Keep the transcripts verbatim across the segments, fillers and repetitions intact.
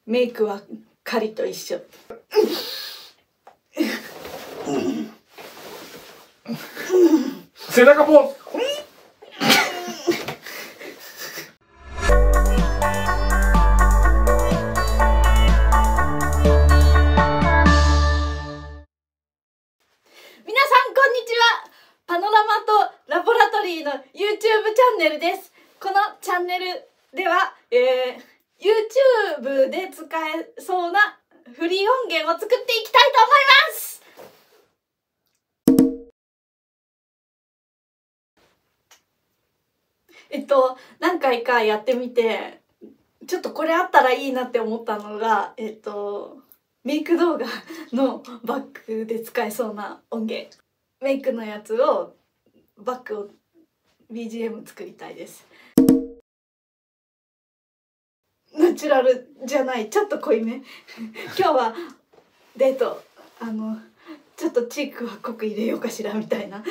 メイクは狩りと一緒。 背中ポーズ。 皆さんこんにちは。パノラマとラボラトリーの YouTube チャンネルです。このチャンネルでは、えー、YouTube で使えそうなフリー音源を作っていきたいと思います。えっと何回かやってみて、ちょっとこれあったらいいなって思ったのが、えっとメイク動画のバックで使えそうな音源、メイクのやつをバックを ビージーエム 作りたいです。ナチュラルじゃない、ちょっと濃いめ今日はデート、あのちょっとチークは濃く入れようかしらみたいな。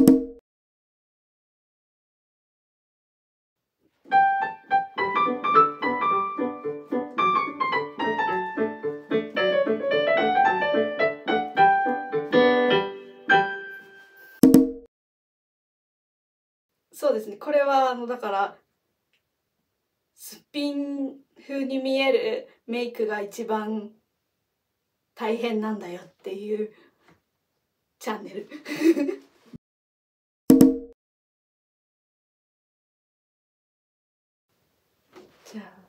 そうですね、これはあのだからすっぴん風に見えるメイクが一番大変なんだよっていうチャンネルじゃあ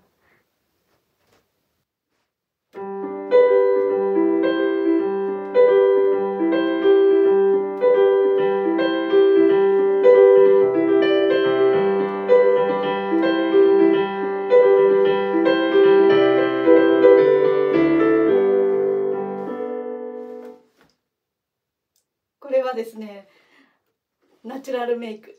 これはですね、ナチュラルメイク。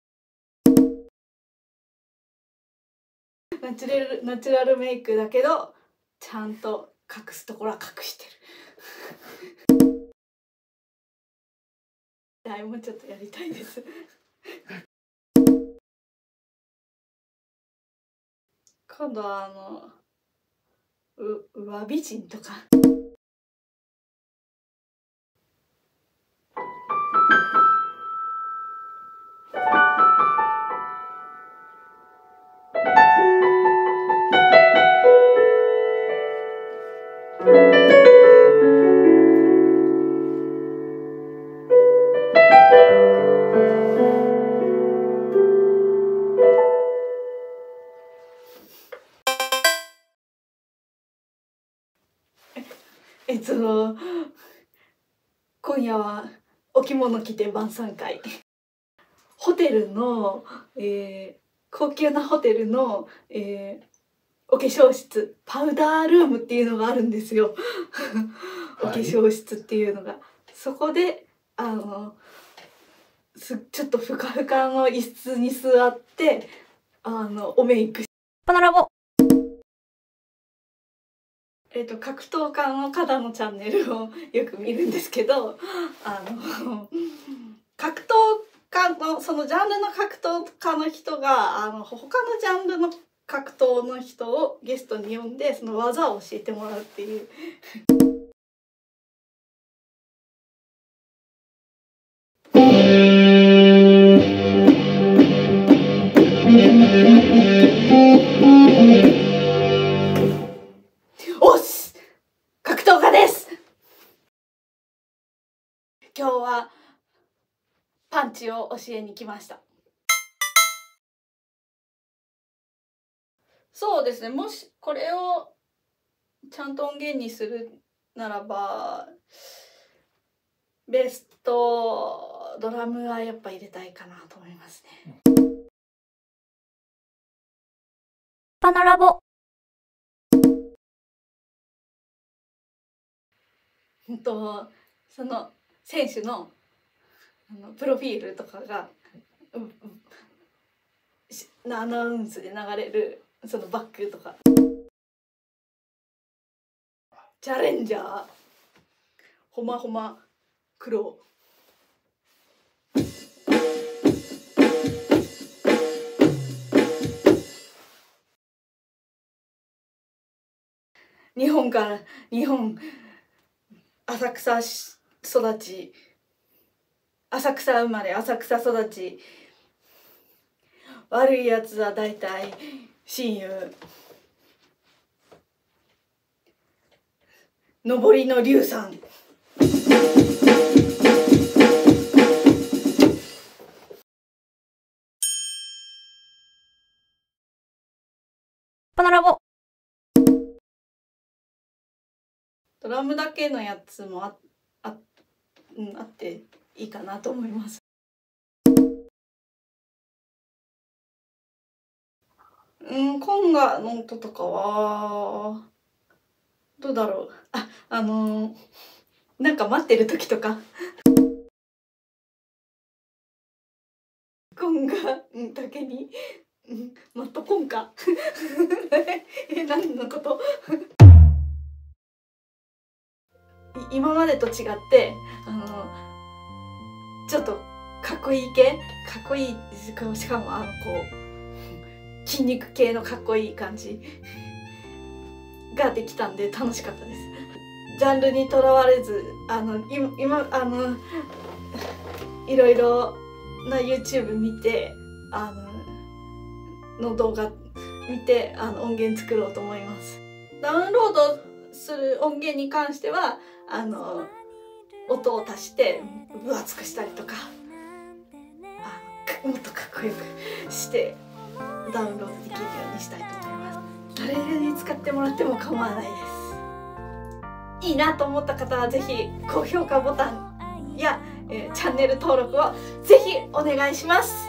ナチュラル、ナチュラルメイクだけどちゃんと隠すところは隠してるはい、もうちょっとやりたいです今度はあのう上美人とか。えっと今夜はお着物着て晩餐会。ホテルの、えー、高級なホテルの、えー、お化粧室、パウダールームっていうのがあるんですよお化粧室っていうのが、そこであのすちょっとふかふかの椅子に座ってあのおメイク。 パノラボ。 えっと格闘家の方のチャンネルをよく見るんですけど、あの格闘家のそのジャンルの格闘家の人があの他のジャンルの格闘の人をゲストに呼んでその技を教えてもらうっていうおっし、格闘家です。今日はパンチを教えに来ました。そうですね、もしこれをちゃんと音源にするならばベースとドラムはやっぱ入れたいかなと思いますね。 パノラボ。 ほんとその選手のあのプロフィールとかがううアナウンスで流れるそのバックとか、チャレンジャーほまほま黒日本から日本浅草育ち、浅草生まれ浅草育ち、悪いやつは大体親友、上りの龍さん。 パナラボ。 ドラムだけのやつも あ, あ,、うん、あっていいかなと思います。うん、コンガの音とかはどうだろう。あ、あのー、なんか待ってる時とかコンガだけに、うん、マットコンカえ、何のこと今までと違って、あのちょっとかっこいい系、かっこいい、しかもあのこう筋肉系のかっこいい感じができたんで楽しかったです。ジャンルにとらわれず、あの今今あのいろいろな YouTube 見て、あのの動画見て、あの音源作ろうと思います。ダウンロードする音源に関しては、あの音を足して分厚くしたりとか、あのもっとかっこよくしてダウンロードできるようにしたいと思います。誰に使ってもらっても構わないです。いいなと思った方はぜひ高評価ボタンや、えー、チャンネル登録をぜひお願いします。